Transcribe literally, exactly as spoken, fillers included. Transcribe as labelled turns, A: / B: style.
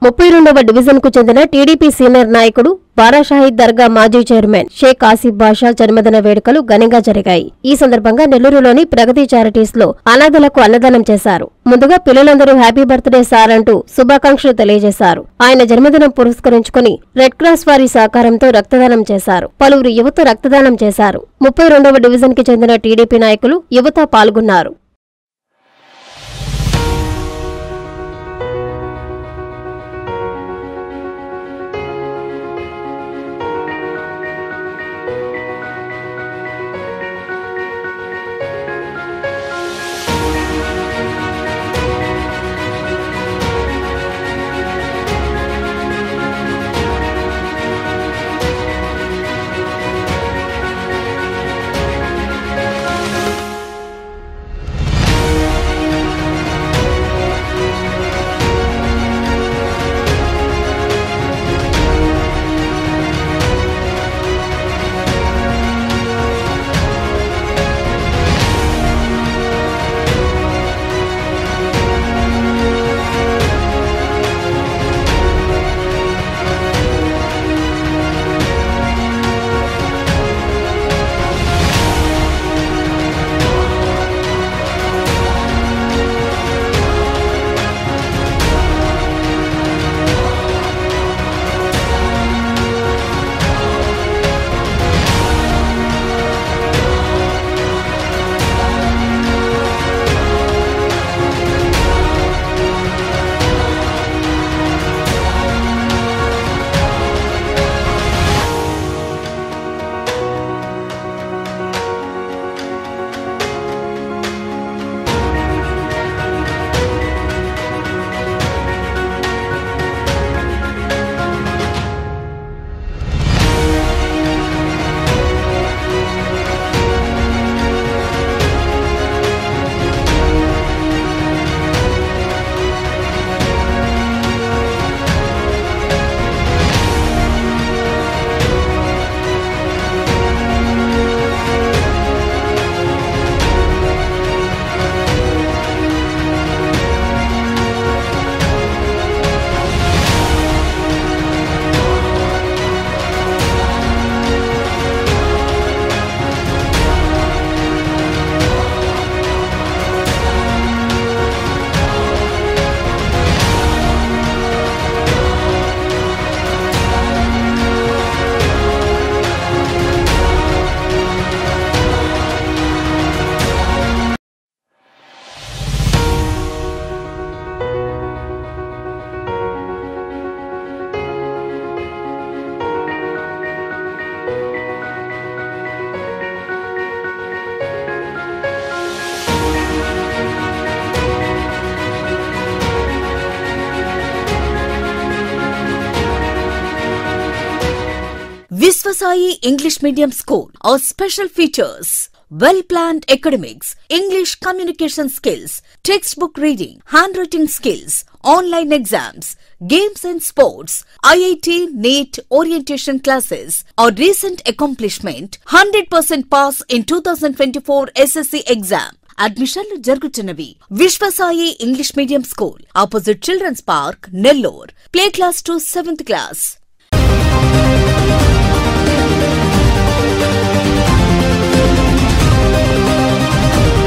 A: ముప్పై రెండవ డివిజన్ కు చెందిన టీడీపీ సీనియర్ నాయకుడు బారాషాహిద్ దర్గా మాజీ చైర్మన్ షేక్ ఆసిఫ్ బాషా జన్మదిన వేడుకలు ఘనంగా జరిగాయి. ఈ సందర్భంగా నెల్లూరులోని ప్రగతి చారిటీస్ లో అనాథలకు అన్నదానం చేశారు. ముందుగా పిల్లలందరూ హ్యాపీ బర్త్డే సార్ అంటూ శుభాకాంక్షలు తెలియజేశారు. ఆయన జన్మదినం పురస్కరించుకుని రెడ్ క్రాస్ వారి సహకారంతో రక్తదానం చేశారు. పలువురు యువత రక్తదానం చేశారు. ముప్పై రెండవ డివిజన్ కి చెందిన టీడీపీ నాయకులు యువత పాల్గొన్నారు.
B: Viswasai English Medium School. Our special features: well-planned academics, English communication skills, textbook reading, handwriting skills, online exams, games and sports, I I T, NEET, orientation classes. Our recent accomplishment: one hundred percent pass in two thousand twenty-four S S C exam. అడ్మిషన్లు జరుగుతున్నవి. Vishwasai English medium school, opposite children's park, Nellore. Play class to seventh class.